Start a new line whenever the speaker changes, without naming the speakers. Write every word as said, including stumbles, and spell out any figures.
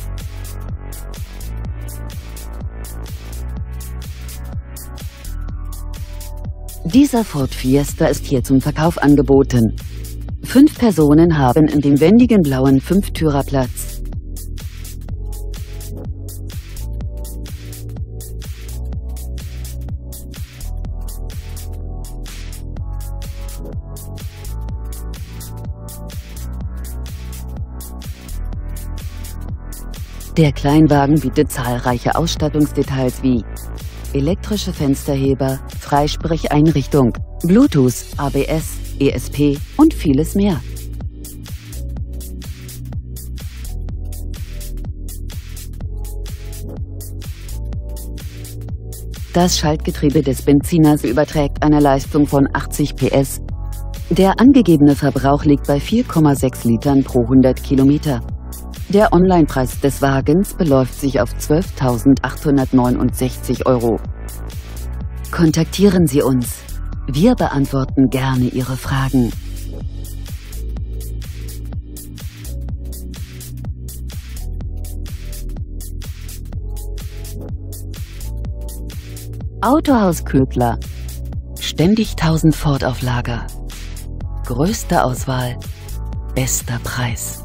Dieser Ford Fiesta ist hier zum Verkauf angeboten. Fünf Personen haben in dem wendigen blauen Fünftürer Platz. Der Kleinwagen bietet zahlreiche Ausstattungsdetails wie elektrische Fensterheber, Freisprecheinrichtung, Bluetooth, A B S, E S P und vieles mehr. Das Schaltgetriebe des Benziners überträgt eine Leistung von achtzig P S. Der angegebene Verbrauch liegt bei vier Komma sechs Litern pro hundert Kilometer. Der Onlinepreis des Wagens beläuft sich auf zwölftausendachthundertneunundsechzig Euro. Kontaktieren Sie uns. Wir beantworten gerne Ihre Fragen. Autohaus Ködler. Ständig tausend Ford auf Lager. Größte Auswahl, bester Preis.